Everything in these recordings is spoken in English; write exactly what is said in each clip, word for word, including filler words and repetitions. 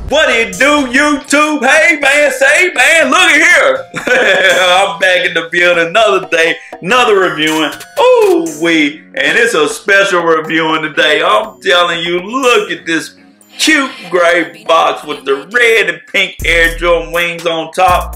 What it do, YouTube? Hey man, say man, look at here. I'm back in the building another day, another reviewing. Ooh wee, and it's a special reviewing today. I'm telling you, look at this cute gray box with the red and pink Air Jordan wings on top.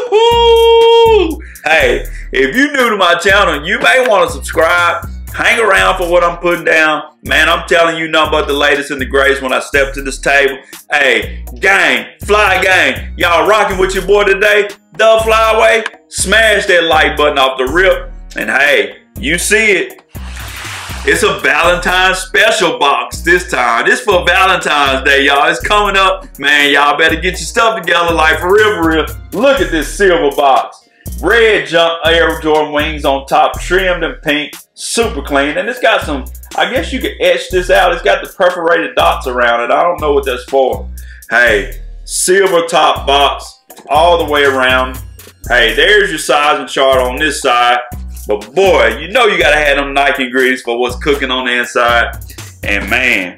Hey, if you're new to my channel, you may want to subscribe. Hang around for what I'm putting down. Man, I'm telling you nothing but the latest and the greatest when I step to this table. Hey, gang, fly gang. Y'all rocking with your boy today, The Flyway. Smash that like button off the rip. And hey, you see it. It's a Valentine's special box this time. This for Valentine's Day, y'all. It's coming up. Man, y'all better get your stuff together like for real, for real. Look at this silver box. Red jump Air Jordan wings on top, trimmed in pink, super clean. And it's got some, I guess you could etch this out. It's got the perforated dots around it. I don't know what that's for. Hey, silver top box all the way around. Hey, there's your sizing chart on this side. But boy, you know you gotta have them Nike ingredients for what's cooking on the inside. And man,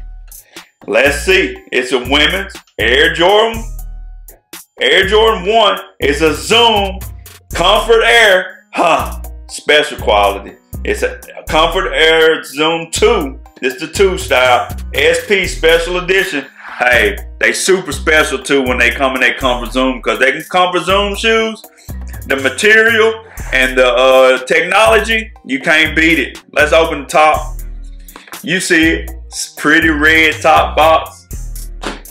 let's see. It's a women's Air Jordan. Air Jordan one. It's a Zoom Comfort Air, huh? Special quality. It's a Comfort Air Zoom two. This the two style. S P Special Edition. Hey, they super special too when they come in their Comfort Zoom because they can Comfort Zoom shoes. The material and the uh, technology, you can't beat it. Let's open the top. You see it. It's pretty red top box.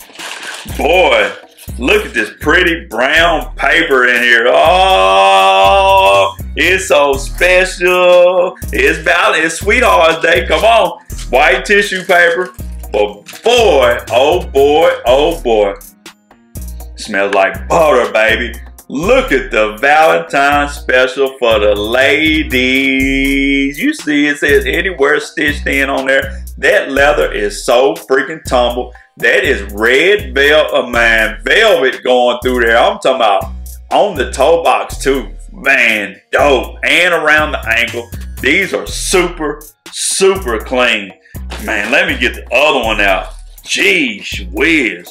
Boy. Look at this pretty brown paper in here. Oh, it's so special. It's valid. It's Sweetheart's Day. Come on. White tissue paper. But boy, oh boy, oh boy. Smells like butter, baby. Look at the Valentine's special for the ladies. You see it says anywhere stitched in on there. That leather is so freaking tumble. That is red velvet, uh, man, velvet going through there. I'm talking about on the toe box too. Man, dope. And around the ankle. These are super, super clean. Man, let me get the other one out. Jeez whiz.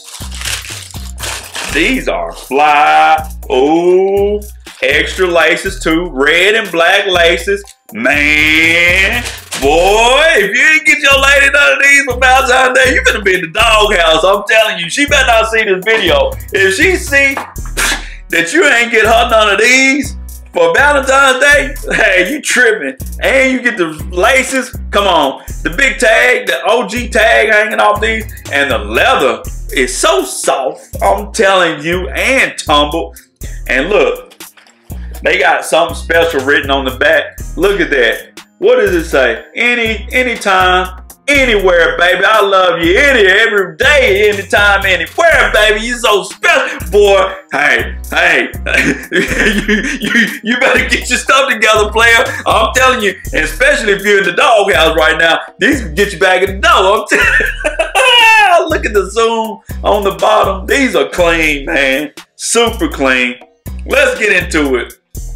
These are fly. Ooh, extra laces too. Red and black laces. Man. Boy, if you didn't get your lady none of these for Valentine's Day, you finna be in the doghouse. I'm telling you, she better not see this video. If she see that you ain't get her none of these for Valentine's Day, hey, you tripping. And you get the laces, come on. The big tag, the O G tag hanging off these, and the leather is so soft, I'm telling you, and tumble. And look, they got something special written on the back. Look at that. What does it say? Any, anytime, anywhere, baby. I love you any, every day, anytime, anywhere, baby. You so special. Boy, hey, hey, you, you, you better get your stuff together, player. I'm telling you, and especially if you're in the doghouse right now, these can get you back in the door. I'm telling you. Look at the zoom on the bottom. These are clean, man. Super clean. Let's get into it.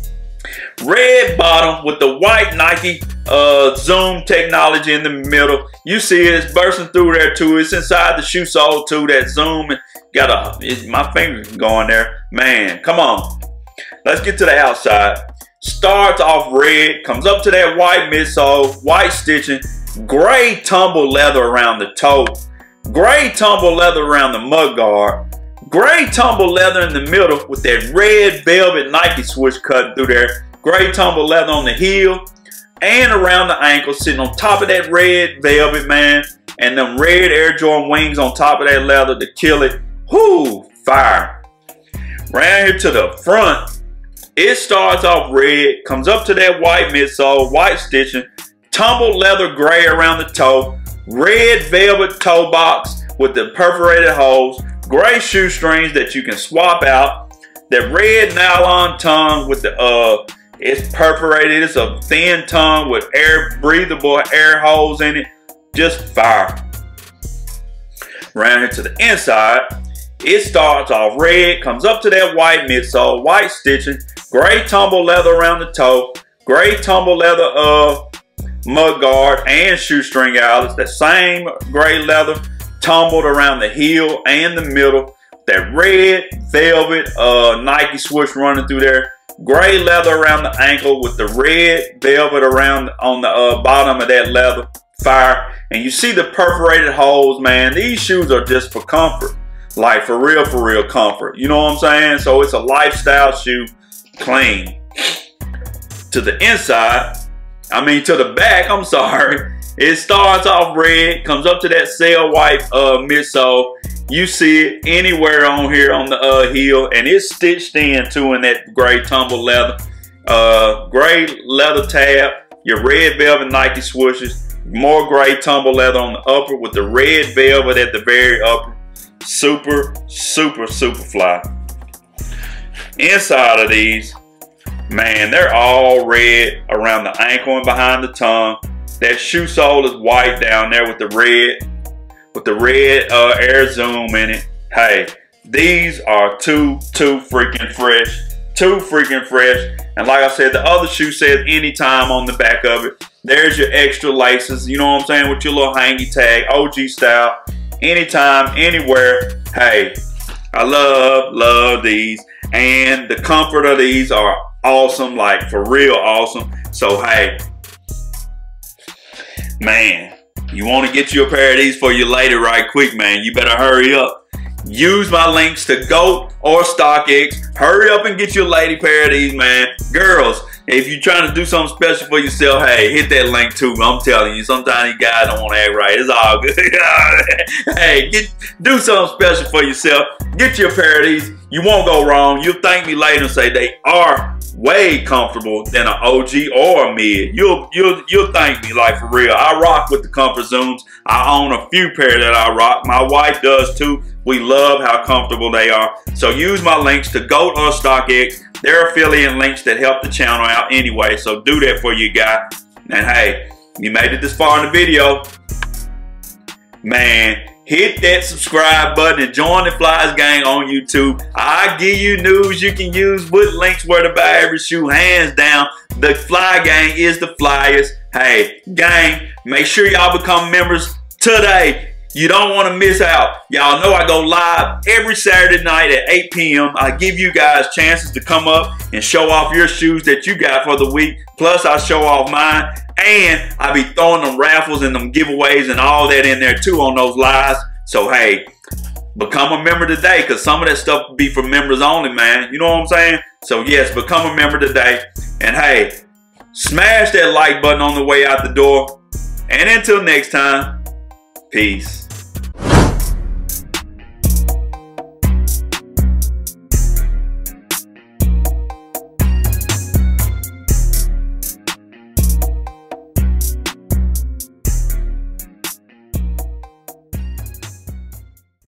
Red bottom with the white Nike uh, Zoom technology in the middle. You see it, it's bursting through there too. It's inside the shoe sole too, that Zoom. Got a, it, my finger going there. Man, come on. Let's get to the outside. Starts off red, comes up to that white midsole, white stitching, gray tumble leather around the toe, gray tumble leather around the mud guard, gray tumble leather in the middle with that red velvet Nike switch cut through there. Gray tumble leather on the heel and around the ankle, sitting on top of that red velvet, man. And them red Air Jordan wings on top of that leather to kill it. Whoo, fire. Round here to the front, it starts off red, comes up to that white midsole, white stitching, tumble leather gray around the toe, red velvet toe box with the perforated holes, gray shoestrings that you can swap out, that red nylon tongue with the, uh, it's perforated. It's a thin tongue with air, breathable air holes in it. Just fire. Round here to the inside, it starts off red, comes up to that white midsole, white stitching, gray tumble leather around the toe, gray tumble leather uh, mud guard and shoestring outlets, the same gray leather tumbled around the heel and the middle. That red velvet uh, Nike swoosh running through there. Gray leather around the ankle with the red velvet around on the uh, bottom of that leather. Fire. And you see the perforated holes, man. These shoes are just for comfort. Like for real, for real comfort. You know what I'm saying? So it's a lifestyle shoe. Clean. To the inside, I mean to the back, I'm sorry. It starts off red, comes up to that sail white uh, midsole. You see it anywhere on here on the uh, heel, and it's stitched in too in that gray tumble leather. Uh, gray leather tab, your red velvet Nike swooshes, more gray tumble leather on the upper with the red velvet at the very upper. Super, super, super fly. Inside of these, man, they're all red around the ankle and behind the tongue. That shoe sole is white down there with the red, with the red uh, Air Zoom in it. Hey, these are too, too freaking fresh. Too freaking fresh. And like I said, the other shoe says anytime on the back of it. There's your extra laces, you know what I'm saying, with your little hangy tag, O G style. Anytime, anywhere. Hey, I love, love these. And the comfort of these are awesome, like for real awesome. So hey, man, you want to get you a pair of these for your lady right quick, man. You better hurry up. Use my links to GOAT or StockX. Hurry up and get your lady pair of these, man. Girls, if you're trying to do something special for yourself, hey, hit that link too. I'm telling you, sometimes you guys don't want to act right. It's all good. Hey, get, do something special for yourself. Get you a pair of these. You won't go wrong. You'll thank me later and say they are way comfortable than an O G or a mid. You'll you'll you'll thank me, like for real. I rock with the Comfort Zooms. I own a few pair that I rock. My wife does too. We love how comfortable they are. So use my links to GOAT or StockX. They're affiliate links that help the channel out anyway. So do that for you, guy. And hey, you made it this far in the video, man. Hit that subscribe button and join the Flies Gang on YouTube. I give you news you can use with links where to buy every shoe. Hands down, the Fly Gang is the flyest. Hey, gang, make sure y'all become members today. You don't want to miss out. Y'all know I go live every Saturday night at eight P M I give you guys chances to come up and show off your shoes that you got for the week. Plus, I show off mine. And I be throwing them raffles and them giveaways and all that in there too on those lives. So, hey, become a member today, because some of that stuff will be for members only, man. You know what I'm saying? So, yes, become a member today. And, hey, smash that like button on the way out the door. And until next time, peace.